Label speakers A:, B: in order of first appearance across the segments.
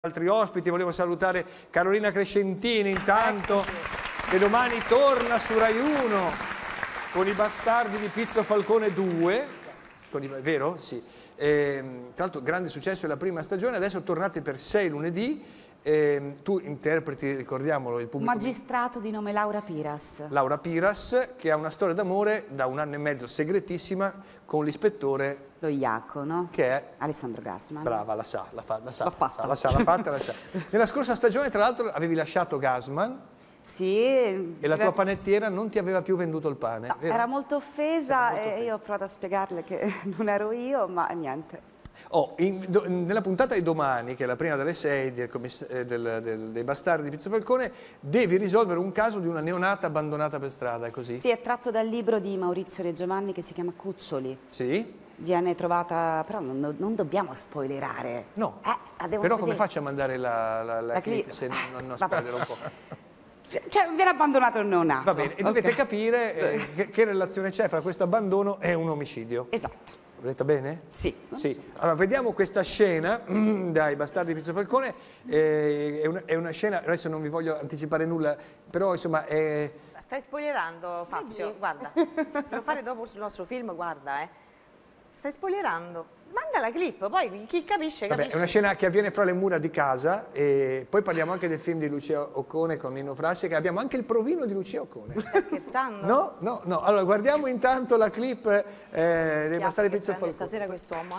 A: Altri ospiti, volevo salutare Carolina Crescentini intanto, che domani torna su Rai 1 con I Bastardi di Pizzo Falcone 2, vero? Sì. Tra l'altro grande successo la prima stagione, adesso tornate per 6 lunedì, tu interpreti, ricordiamolo, il pubblico...
B: Magistrato di nome Laura Piras.
A: Laura Piras, che ha una storia d'amore da 1 anno e mezzo segretissima con l'ispettore...
B: Lo Iacono,
A: che è
B: Alessandro Gassman.
A: Brava, l'ha fatta.
B: La
A: sa. Nella scorsa stagione, tra l'altro, avevi lasciato Gassman.
B: Sì.
A: E la tua panettiera non ti aveva più venduto il pane.
B: No, era molto offesa e io ho provato a spiegarle che non ero io, ma niente.
A: Nella puntata di domani, che è la prima delle 6 dei Bastardi di Pizzo Falcone, devi risolvere un caso di una neonata abbandonata per strada, è così?
B: Sì, è tratto dal libro di Maurizio Reggiovanni che si chiama Cuccioli.
A: Sì?
B: Viene trovata, però non dobbiamo spoilerare.
A: No,
B: devo
A: però come
B: vedere.
A: faccio a mandare la clip se non spoilerò un po'?
B: Cioè, viene abbandonato il neonato.
A: Va bene, e dovete capire che relazione c'è fra questo abbandono e un omicidio.
B: Esatto.
A: L'ho detta bene?
B: Sì.
A: Sì. Allora, vediamo questa scena dai Bastardi di Pizzo Falcone. È una scena, adesso non vi voglio anticipare nulla, però insomma è...
C: Stai spoilerando, Fazio, guarda. Devo fare dopo sul nostro film, guarda, Stai spoilerando. Manda la clip, poi chi capisce,
A: Vabbè,
C: capisce.
A: è una scena che avviene fra le mura di casa e poi parliamo anche del film di Lucia Occone con Nino Frassi, che abbiamo anche il provino di Lucia Occone.
C: Stai scherzando?
A: No. Allora, guardiamo intanto la clip dei Bastardi di Pizzo Falcone.
C: Stasera quest'uomo,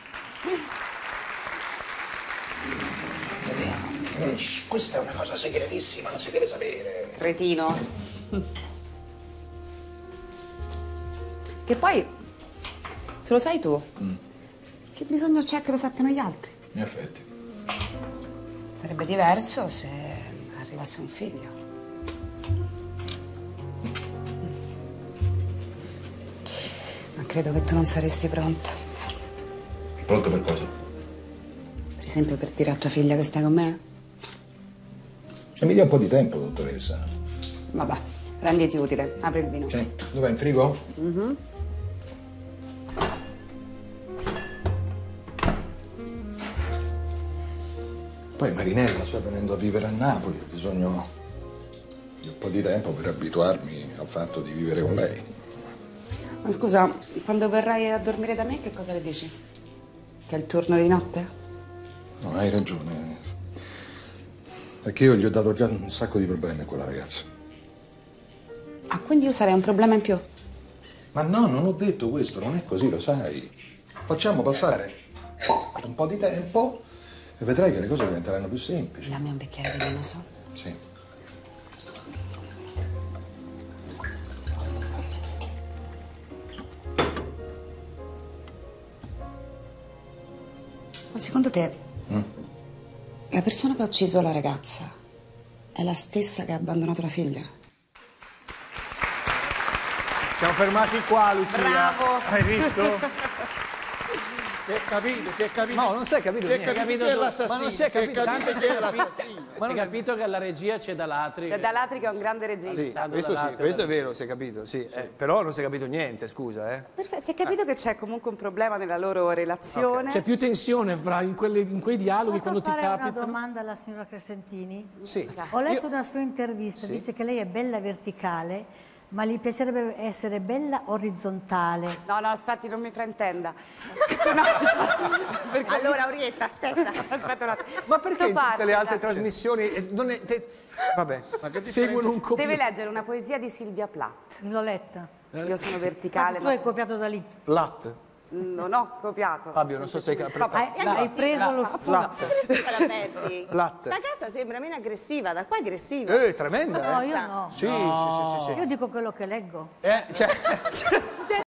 D: Questa è una cosa segretissima, non si deve sapere.
B: Cretino. Che poi, se lo sai tu, che bisogno c'è che lo sappiano gli altri?
D: In effetti.
B: Sarebbe diverso se arrivasse un figlio. Ma credo che tu non saresti pronta.
D: Pronto per cosa?
B: Per esempio per dire a tua figlia che stai con me?
D: Se mi dia un po' di tempo, dottoressa.
B: Vabbè, renditi utile, apri il vino.
D: Sì. Dov'è in frigo? Poi Marinella sta venendo a vivere a Napoli, ho bisogno di un po' di tempo per abituarmi al fatto di vivere con lei.
B: Ma scusa, quando verrai a dormire da me che cosa le dici? Che è il turno di notte?
D: No, hai ragione. Perché io gli ho dato già un sacco di problemi a quella ragazza.
B: Ah, quindi io sarei un problema in più?
D: Ma no, non ho detto questo, non è così, lo sai. Facciamo passare un po' di tempo e vedrai che le cose diventeranno più semplici.
B: Dammi un bicchiere di vino, su.
D: Sì.
B: Ma secondo te, la persona che ha ucciso la ragazza è la stessa che ha abbandonato la figlia?
A: Siamo fermati qua, Lucia.
B: Bravo.
A: Hai visto?
E: Si è capito.
A: No, non si è capito niente.
E: Si è capito che è l'assassino.
A: Ma non si è capito.
E: che è l'assassino.
F: Si è capito che alla regia c'è Dalatri.
B: C'è Dalatri che è un grande regista.
A: Sì, questo è vero, si è capito, sì. Però non si è capito niente, scusa,
B: Perfetto, si è capito che c'è comunque un problema nella loro relazione.
F: C'è più tensione in quei dialoghi quando ti
G: Posso fare una
F: capitano.
G: domanda alla signora Crescentini?
A: Sì.
G: Ho letto una sua intervista,
A: Sì.
G: dice che lei è bella verticale, ma gli piacerebbe essere bella orizzontale.
B: No, aspetti, non mi fraintenda.
C: Allora, Orietta, aspetta.
B: Aspetta un attimo.
A: Ma perché in tutte le altre
B: trasmissioni
A: trasmissioni non è... Vabbè.
F: Seguono un
B: deve leggere una poesia di Silvia Plath.
G: L'ho letta.
B: Io sono verticale.
G: Tu hai copiato da lì.
A: Platt.
B: Non ho copiato.
A: Fabio, non so se hai apprezzato.
G: Hai preso lo spunto.
C: Aggressiva la Betty.
A: Platt.
C: Da casa sembra meno aggressiva, da qua aggressiva.
A: Tremenda,
G: No, io no.
A: Sì.
G: Io dico quello che leggo.
A: Cioè,